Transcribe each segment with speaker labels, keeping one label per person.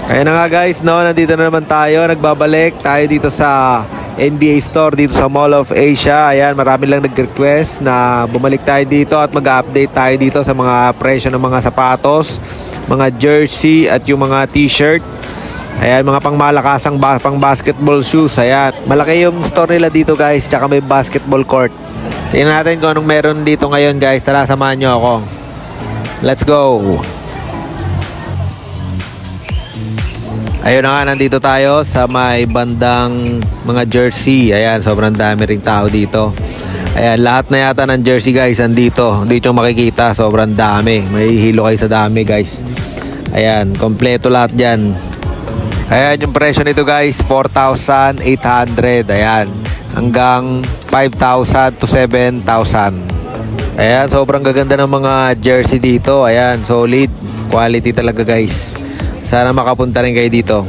Speaker 1: Ayan na nga guys, no, nandito na naman tayo. Nagbabalik tayo dito sa NBA store dito sa Mall of Asia. Ayan, marami lang nag-request na bumalik tayo dito at mag-update tayo dito sa mga presyo ng mga sapatos, mga jersey at yung mga t-shirt. Ayan, mga pangmalakasang pang basketball shoes. Ayan, malaki yung store nila dito guys, tsaka may basketball court. Tingnan natin kung anong meron dito ngayon guys. Tara, samahan nyo ako. Let's go. Ayun na nga, nandito tayo sa may bandang mga jersey. Ayan, sobrang dami ring tao dito. Ayan, lahat na yata ng jersey guys andito. Dito yung makikita, sobrang dami. May hilo kayo sa dami guys. Ayan, kompleto lahat dyan. Ayan, yung presyo nito guys, 4,800. Ayan, hanggang 5,000 to 7,000. Ayan, sobrang gaganda ng mga jersey dito. Ayan, solid quality talaga guys. Sana makapunta rin kayo dito.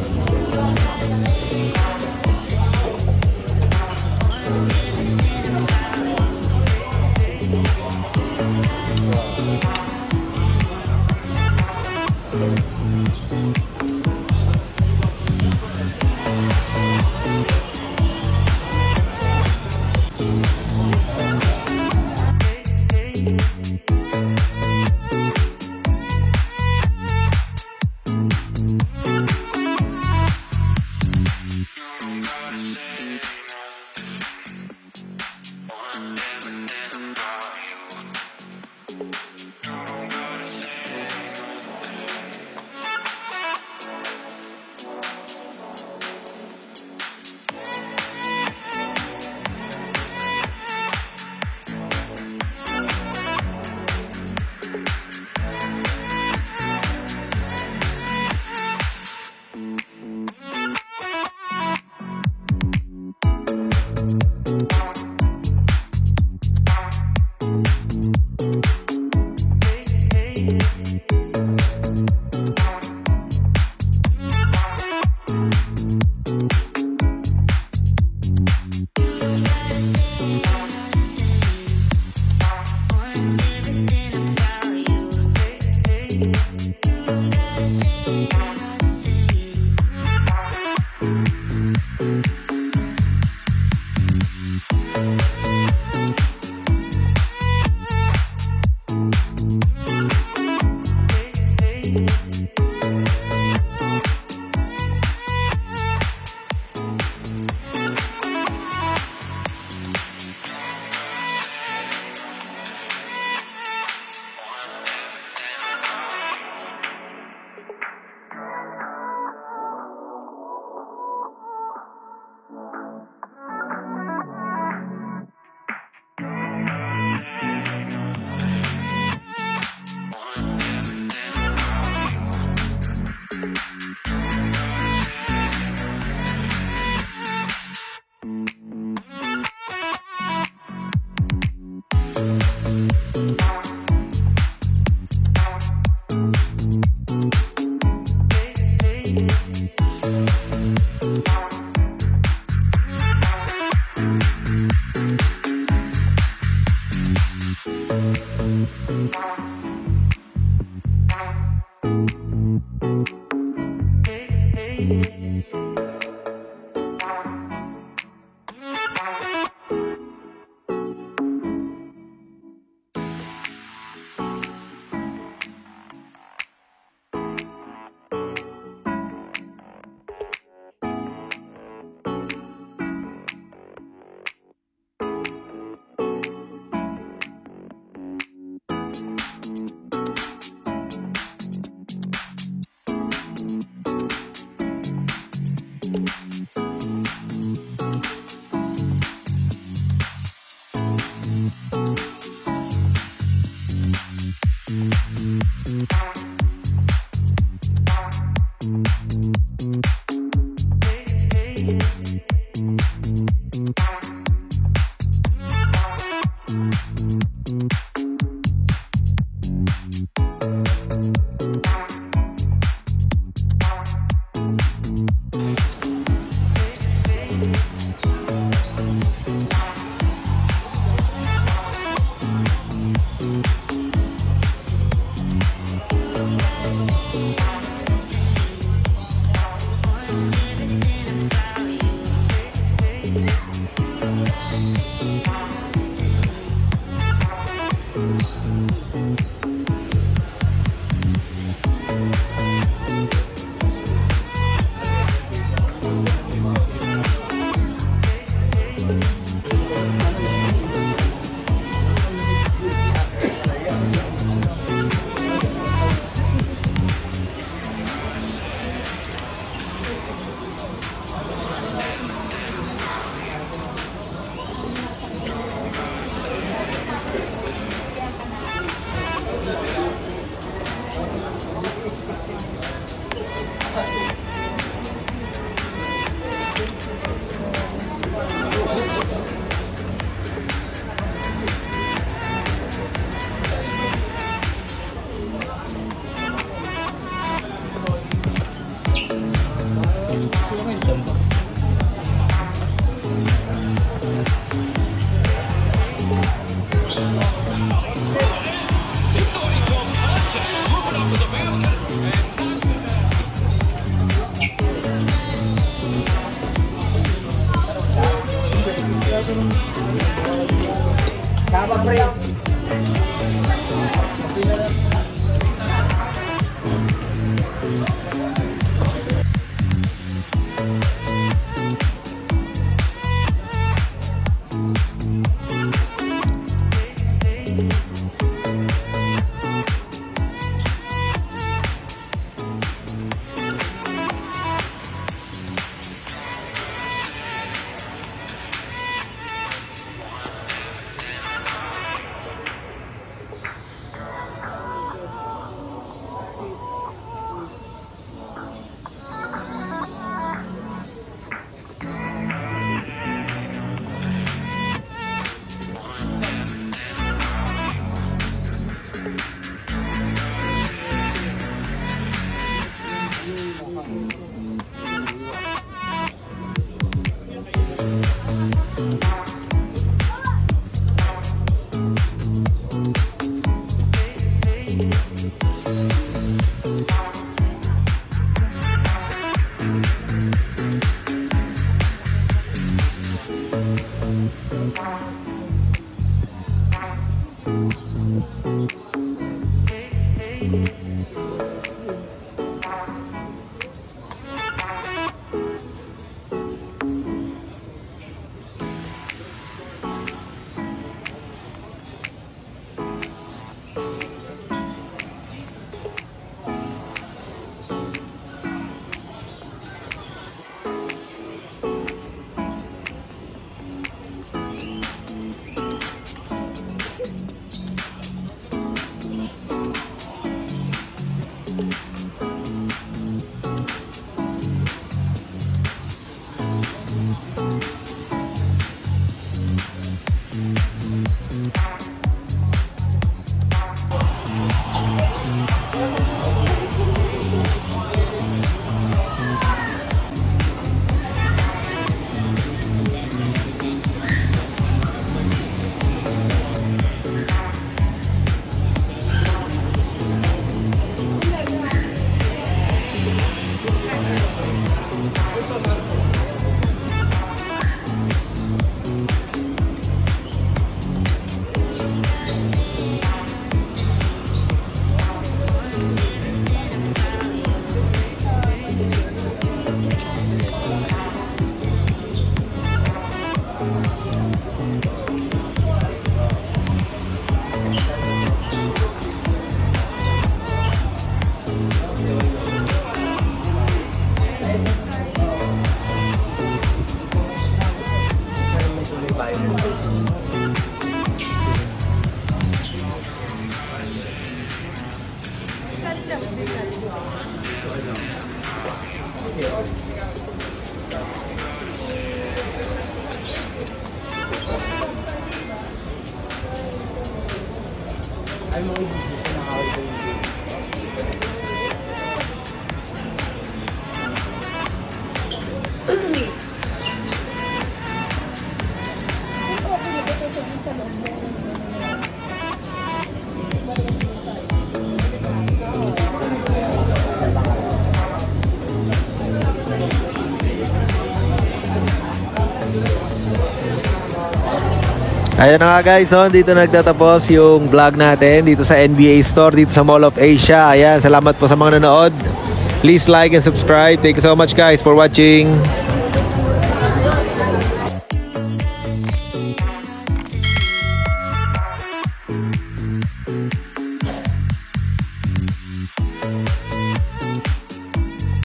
Speaker 1: Ayun na nga guys, so dito nagtatapos yung vlog natin dito sa NBA Store, dito sa Mall of Asia. Ayan, salamat po sa mga nanood. Please like and subscribe. Thank you so much guys for watching.